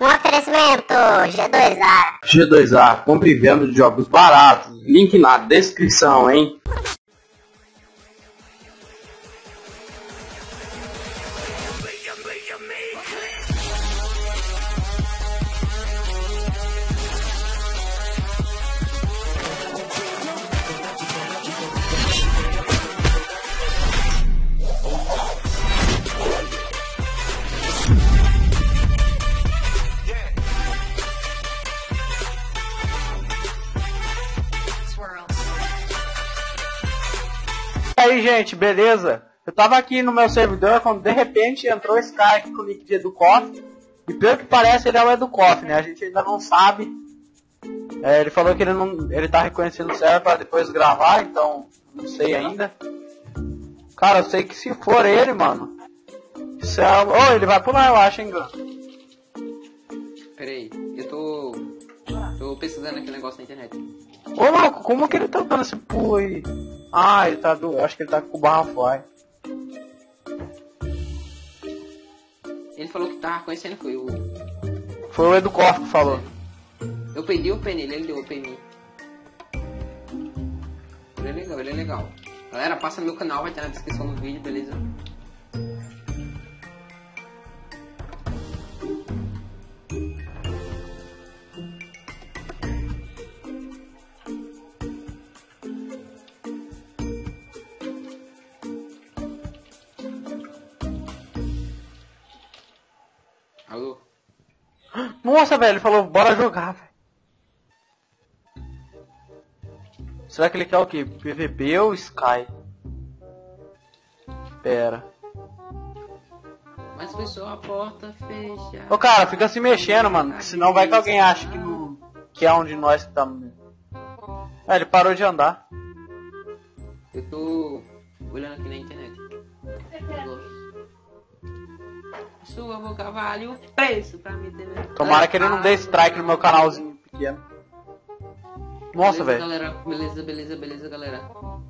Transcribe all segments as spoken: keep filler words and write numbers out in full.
Um oferecimento G dois A. G dois A, compra e venda de jogos baratos. Link na descrição, hein? E aí, gente, beleza? Eu tava aqui no meu servidor quando de repente entrou esse cara aqui com o nick de Educoff. E pelo que parece ele é o Educoff, né? A gente ainda não sabe. É, ele falou que ele não, ele tá reconhecendo o server para depois gravar, então não sei ainda. Cara, eu sei que se for ele, mano. Isso é... Oh, ele vai pular, eu acho, hein, Gun? Pera aí, eu tô... Tô pesquisando aqui um negócio na internet. Ô, louco, como que ele tá dando esse pulo aí? Ah, ele tá do... Eu acho que ele tá com o barra fly. Ele falou que tava conhecendo, foi o... Foi o Educoff que falou. Eu perdi o pen nele, ele deu o pen em mim. Ele é legal, ele é legal. Galera, passa no meu canal, vai estar na descrição do vídeo, beleza? Alô? Nossa, velho, ele falou, bora jogar, velho. Será que ele quer o quê? P V P ou Sky? Pera. Mas foi só a porta fechada. Ô, cara, fica se mexendo, mano, que senão vai que alguém acha que, não... que é um de nós que tá... Ah, ele parou de andar. Eu tô olhando aqui na internet. Sua boca vale o preço pra me ter. Tomara que ele não dê strike no meu canalzinho pequeno. Nossa, velho. Galera, beleza, beleza, beleza, galera.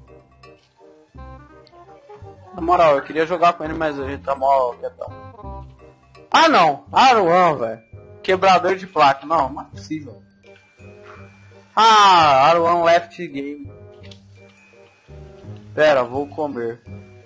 Na moral, eu queria jogar com ele, mas a gente tá mó quietão. Ah, não! Aruan, velho. Quebrador de placa. Não, não é possível. Ah, Aruan left game. Pera, vou comer.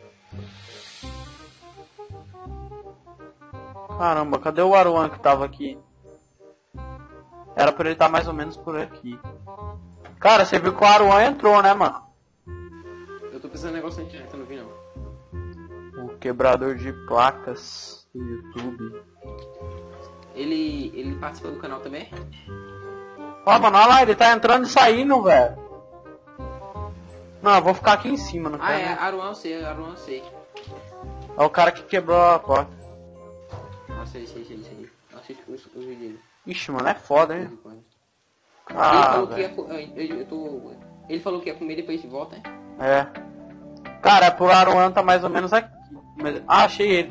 Caramba, cadê o Aruan que tava aqui? Era pra ele estar mais ou menos por aqui. Cara, você viu que o Aruan entrou, né, mano? Eu tô pensando em negócio na internet, eu não vi não. O quebrador de placas do YouTube. Ele, ele participa do canal também? Ó, mano, olha lá, ele tá entrando e saindo, velho. Não, eu vou ficar aqui em cima, não Ah, quero, é, né? Aruan eu sei, Aruan eu sei. É o cara que quebrou a porta. Ah, sei, sei, sei, sei. Eu assisto o vídeo dele. Ixi, mano, é foda, hein? Ele Ah, falou que ia, velho. co- eu, eu tô, ele falou que ia comer depois de volta, hein? É. Cara, pro Aruan tá mais ou menos aqui. Mas... Ah, achei ele.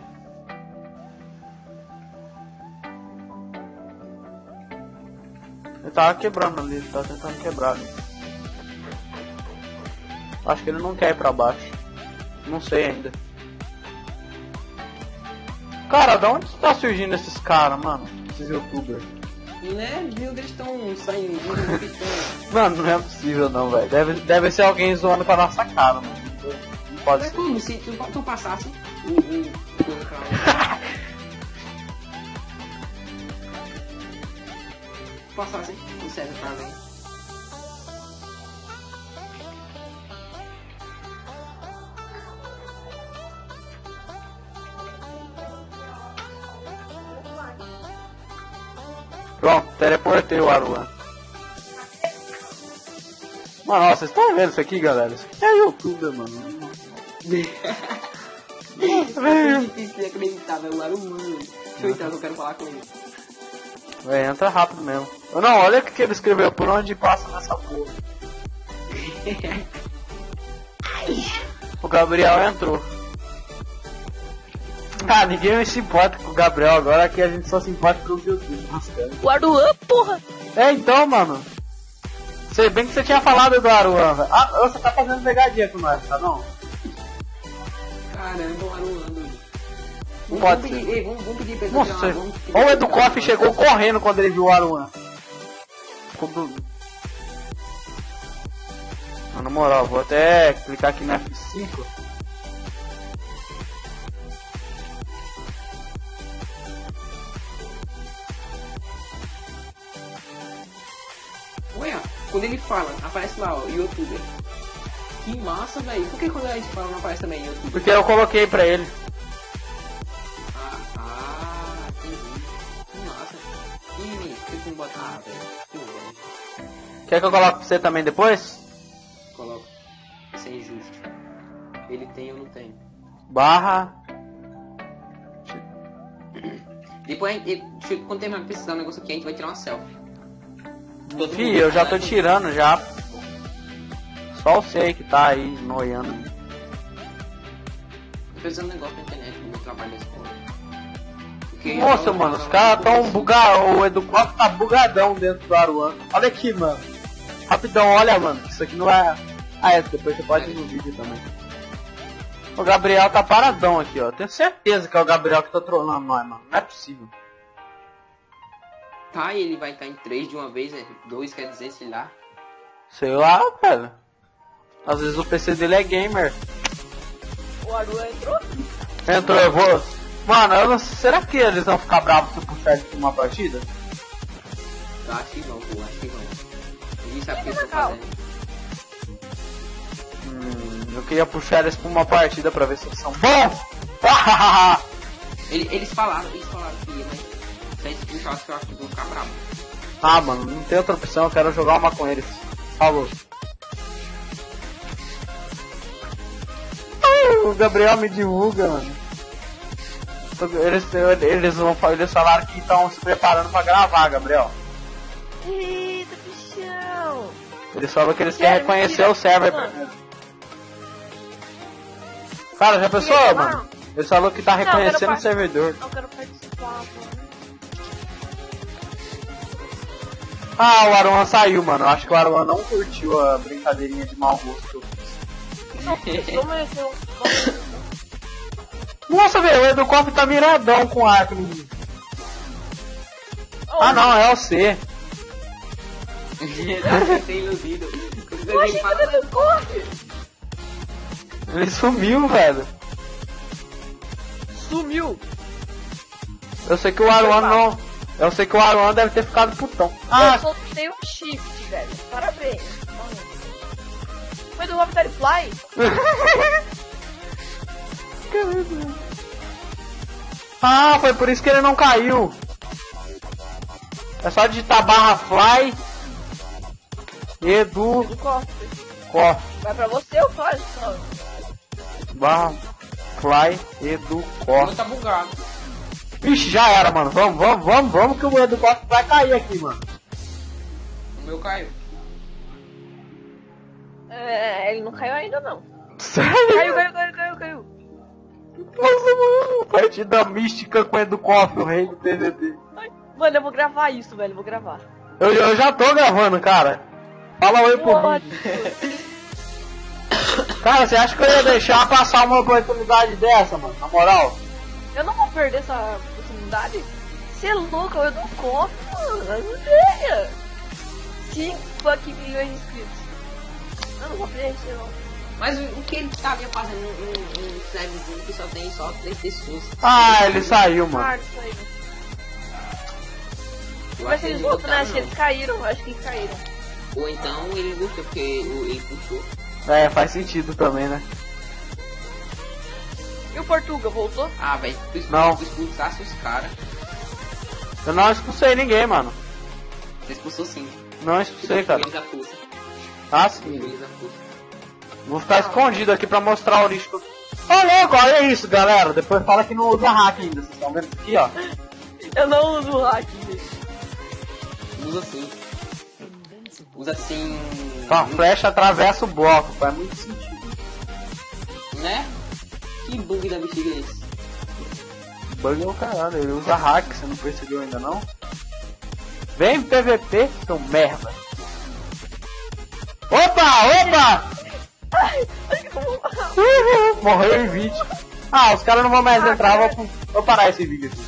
Ele tava quebrando ali, ele tava tentando quebrar ali. Acho que ele não quer ir pra baixo. Não sei ainda. Cara, da onde tá surgindo esses caras, mano? Esses youtubers. Né, viu? Eles estão saindo, viu? Eles tão... Mano, não é possível não, velho. Deve, deve ser alguém zoando com a nossa cara, mano. Não pode Mas ser. como se tu, tu passasse o, o coisa pra lá. Passasse o cérebro pra lá. Pronto, teleportei o Aruan. Mano, ó, vocês estão vendo isso aqui, galera? Isso aqui é youtuber, mano. Nossa, velho. Difícil de acreditar, velho. O Aruan. Deixa eu entrar, eu quero falar com ele. Véi, entra rápido mesmo. Não, olha o que, que ele escreveu, por onde passa nessa porra. O Gabriel entrou. Ah, ninguém se importa com o Gabriel agora, que a gente só se importa com os youtubers. O Aruan, porra! É, então, mano. Sei bem que você tinha falado do Aruan, velho. Ah, você tá fazendo pegadinha com nós, tá não? Caramba, o Aruan, doido. Não Vamos, pode vamos pedir, ser. ei, vamos, vamos pedir pra ele Nossa, tirar uma- vamos pedir o pra ele Edu tirar uma- Koff chegou correndo quando ele viu o Aruan. Ficou do... Ah, na moral, vou até clicar aqui na F cinco. Olha, quando ele fala, aparece lá, ó, youtuber. Que massa, velho. Por que quando a gente fala não aparece também youtuber? Porque eu coloquei pra ele. Ah, ah, entendi. Que massa. Ih, menino, por que tu não bota? Ah, velho. Que bom. Quer que eu coloque pra você também depois? Coloca. Isso é injusto. Ele tem, eu não tenho. Barra. Depois, a gente- chega- quando terminar de precisar um negócio aqui, a gente vai tirar uma selfie. Todo Fih, mundo, eu já né? tô tirando já. Só você que tá aí noiando. Tô precisando de um negócio na internet no meu trabalho da escola. Porque Nossa, eu- mano, eu- os caras tão bugados. O Edu Koff tá bugadão dentro do Aruan. Olha aqui, mano. Rapidão, olha, mano. Isso aqui não é. Ah, é, depois você pode ir no vídeo também. O Gabriel tá paradão aqui, ó. Tenho certeza que é o Gabriel que tá trolando nós, mano. Não é possível. Tá, e ele vai estar em três de uma vez, né? Dois quer dizer, sei lá. Sei lá, velho. Às vezes o P C dele é gamer. O Aruan entrou? Entrou, eu vou. Mano, eu não... será que eles vão ficar bravos se eu puxar eles pra uma partida? Tá, acho que não, pô, acho que não. Ninguém sabe o que eles estão Legal. fazendo. Hum, eu queria puxar eles pra uma partida pra ver se eles são bons. Ele- Eles falaram, eles falaram que ia, mas se a gente puxasse, eu acho que eles vão ficar bravos. Ah, mano, não tem outra opção, eu quero jogar uma com eles. Falou. Ai, o Gabriel me divulga, mano. Eles, eles, vão, eles falaram que estão se preparando pra gravar, Gabriel. Eita, bichão! Eles falaram que eles Sério, querem reconhecer mentira? o server Mano. primeiro. Cara, já pensou, Queria mano? falar? Eles falaram que tá Não, eu quero reconhecendo o par- servidor. Eu quero participar, mano. Ah, o Aruan saiu, mano. Eu acho que o Aruan não curtiu a brincadeirinha de mau gosto que eu fiz. Não, como é que eu... Nossa, velho, o Edu Koff tá miradão com arco no vídeo. Oh, Ah, não, é o C. Ele tem iludido. Eu achei que ele não corre! Ele sumiu, velho. Sumiu! Eu sei que o Aruan não... Eu sei que o Aruan deve ter ficado putão. Ah, Eu soltei um shift, velho. Parabéns. Foi do Raptor Fly? ah, foi por isso que ele não caiu. É só digitar barra fly Edu Do Costa. Koff. Vai pra você ou faz? Só. Barra fly Edu O Koff. meu tá bugado. Vixe, já era, mano. Vamos, vamos, vamos, vamos que o Edu Koff vai cair aqui, mano. O meu caiu. É, ele não caiu ainda não. Sério? Caiu, caiu, caiu, caiu, caiu. Nossa, mano. Partida mística com o Edu Koff, o rei do P V P. Ai, mano, eu vou gravar isso, velho. Eu vou gravar. Eu, eu já tô gravando, cara. Fala oi pro What? vídeo. Cara, você acha que eu ia deixar passar uma oportunidade dessa, mano? Na moral? Eu não vou perder essa oportunidade. Você é louco, eu dou conta, mano. Eu não ideia. cinco fucking milhões de inscritos. Eu não vou preencher, não. Mas o, o que ele tava fazendo um, um, um serverzinho que só tem só três pessoas? Ah, ele saiu, mano. Ah, isso aí. Eu Mas acho que eles ele voltam, né? botaram, Acho que eles caíram. Acho que eles caíram. Ou então ele gostou porque o- ele puxou. É, faz sentido também, né? E o Portuga voltou? Ah, velho, tu expul- Não. tu expulsasse os caras. Eu não expulsei ninguém, mano. Você expulsou sim. Não expulsei, cara. Eles a força. Ah, sim. Eles a força. Vou ficar escondido aqui pra mostrar o lixo que eu... Ô, louco, olha isso, galera. Depois fala que não usa hack ainda. Vocês estão vendo aqui, ó. Eu não uso o hack. Usa assim. Usa assim. Então, a flecha atravessa o bloco. Faz muito sentido. Né? Que bug da bexiga é esse? Bug é o caralho. Ele usa hack, você não percebeu ainda não? Vem P V P, seu merda. Opa, opa! Ai, ai, como... Uhul, morreu em vídeo. Ah, os caras não vão mais entrar, vou... Vou parar esse vídeo aqui.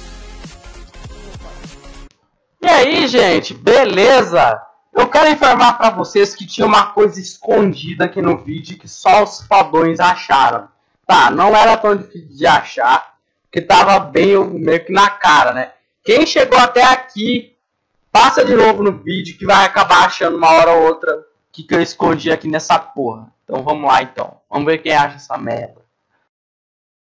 E aí, gente, beleza? Eu quero informar pra vocês que tinha uma coisa escondida aqui no vídeo que só os fodões acharam. Tá, não era tão difícil de achar, porque tava bem meio que na cara, né? Quem chegou até aqui, passa de novo no vídeo que vai acabar achando uma hora ou outra o que, que eu escondi aqui nessa porra. Então vamos lá então. Vamos ver quem acha essa merda.